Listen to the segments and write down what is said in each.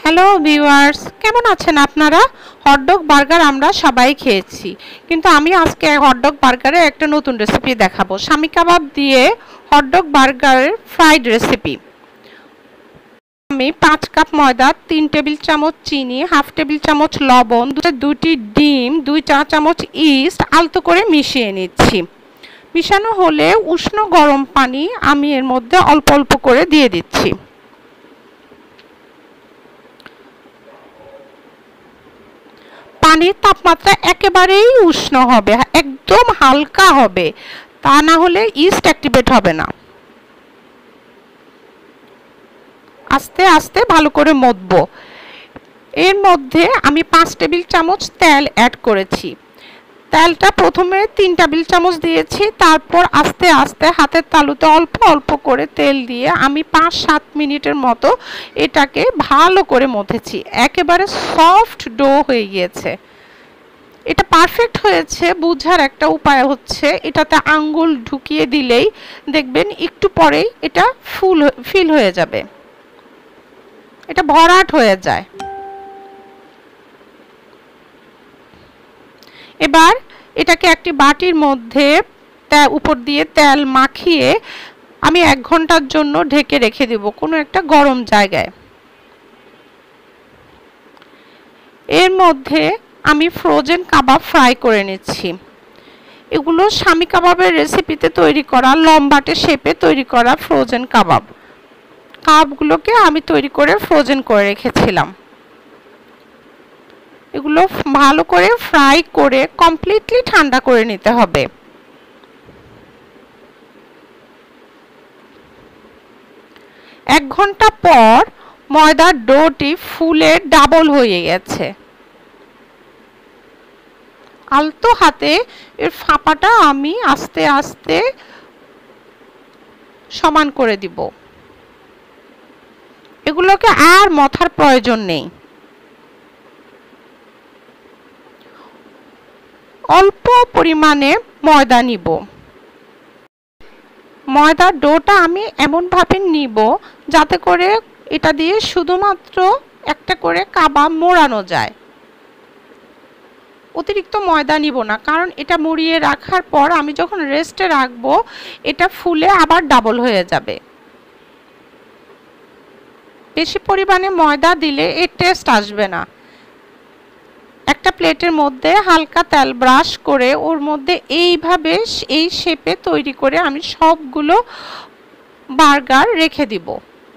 Hello viewers, কেমন আছেন আপনারা? হটডগ বার্গার আমরা সবাই খেয়েছি, কিন্তু আমি আজকে হটডগ বার্গারের একটা নতুন রেসিপি দেখাবো। শামি কাবাব দিয়ে হটডগ বার্গারের ফ্রাইড রেসিপি। আমি 5 কাপ ময়দা, 3 টেবিল চামচ চিনি, হাফ টেবিল চামচ লবণ, দুটি ডিম, 2 চা চামচ ইস্ট আলতো করে মিশিয়ে নিচ্ছি। মিশানো হলে উষ্ণ গরম পানি আমি এর মধ্যে অল্প অল্প করে দিয়ে দিচ্ছি। পানির তাপমাত্রা একেবারেই উষ্ণ হবে, একদম হালকা হবে, তা না হলে ইস্ট অ্যাক্টিভেট হবে না। আস্তে আস্তে ভালো করে মথবো। এর মধ্যে আমি 5 টেবিল চামচ তেল অ্যাড করেছি। তেলটা প্রথমে 3 টেবিল চামচ দিয়েছি, তারপর আস্তে আস্তে হাতের তালুতে অল্প অল্প করে তেল দিয়ে আমি 5-7 মিনিটের মতো এটাকে ভালো করে মথেছি। একেবারে সফট ডো হয়ে গিয়েছে। এটা পারফেক্ট হয়েছে বোঝার একটা উপায় হচ্ছে এটাতে আঙ্গুল ঢুকিয়ে দিলেই দেখবেন একটু পরেই এটা ফিল হয়ে যাবে, এটা ভরাট হয়ে যায়। এবার এটাকে একটি বাটির মধ্যে উপর দিয়ে তেল মাখিয়ে আমি 1 ঘন্টার জন্য ঢেকে রেখে দেব কোনো একটা গরম জায়গায়। এর মধ্যে আমি ফ্রোজেন কাবাব ফ্রাই করে নিচ্ছি। এগুলো শামি কাবাবের রেসিপিতে তৈরি করা লম্বাটে শেপে তৈরি করা ফ্রোজেন কাবাব। কাবাবগুলোকে আমি তৈরি করে ফ্রোজেন করে রেখেছিলাম। এগুলো ভালো করে ফ্রাই করে কমপ্লিটলি ঠান্ডা করে নিতে হবে। এক ঘন্টা পর ময়দার ডোটি ফুলে ডাবল হয়ে গেছে। আলতো হাতে এর ফাঁপাটা আমি আস্তে আস্তে সমান করে দিব। এগুলোকে আর মথার প্রয়োজন নেই। অল্প পরিমাণে ময়দা নিব। ময়দার ডোটা আমি এমনভাবে নিব যাতে করে এটা দিয়ে শুধুমাত্র একটা করে কাবাব মোড়ানো যায়। অতিরিক্ত ময়দা নিব না, কারণ এটা মুড়িয়ে রাখার পর আমি যখন রেস্টে রাখবো এটা ফুলে আবার ডাবল হয়ে যাবে। বেশি পরিমাণে ময়দা দিলে এর টেস্ট আসবে না। একটা প্লেটের মধ্যে হালকা তেল ব্রাশ করে ওর মধ্যে এইভাবে এই শেপে তৈরি করে আমি সবগুলো বার্গার রেখে দিব।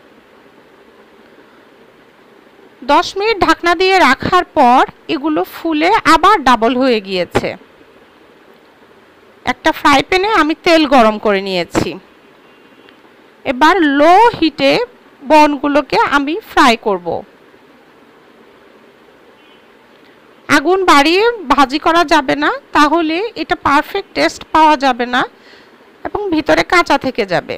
10 মিনিট ঢাকনা দিয়ে রাখার পর এগুলো ফুলে আবার ডাবল হয়ে গিয়েছে। একটা ফ্রাই প্যানে আমি তেল গরম করে নিয়েছি। এবার লো হিটে বনগুলোকে আমি ফ্রাই করব। আগুন বাড়িয়ে ভাজি করা যাবে না, তাহলে এটা পারফেক্ট টেস্ট পাওয়া যাবে না এবং ভিতরে কাঁচা থেকে যাবে।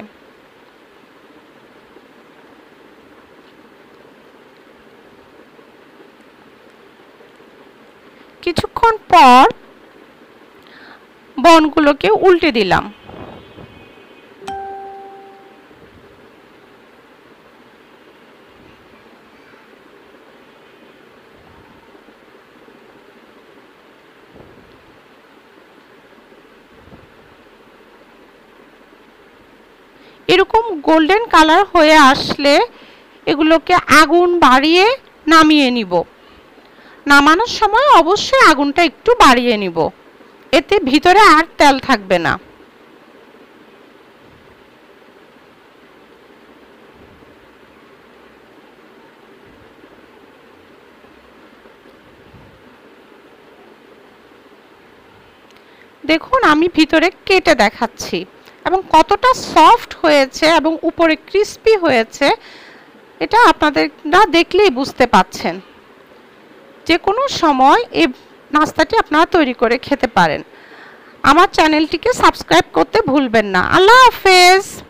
কিছুক্ষণ পর বনগুলোকে উল্টে দিলাম। এরকম গোল্ডেন কালার হয়ে আসলে এগুলোকে আগুন বাড়িয়ে নামিয়ে নিব। নামানোর সময় অবশ্যই আগুনটা একটু বাড়িয়ে নিব, এতে ভিতরে আর তেল থাকবে না। দেখুন আমি ভিতরে কেটে দেখাচ্ছি এবং কতটা সফট হয়েছে এবং উপরে ক্রিস্পি হয়েছে এটা আপনারা দেখলেই বুঝতে পাচ্ছেন। যে কোনো সময় এই নাস্তাটি আপনারা তৈরি করে খেতে পারেন। আমার চ্যানেলটিকে সাবস্ক্রাইব করতে ভুলবেন না। আল্লাহ হাফেজ।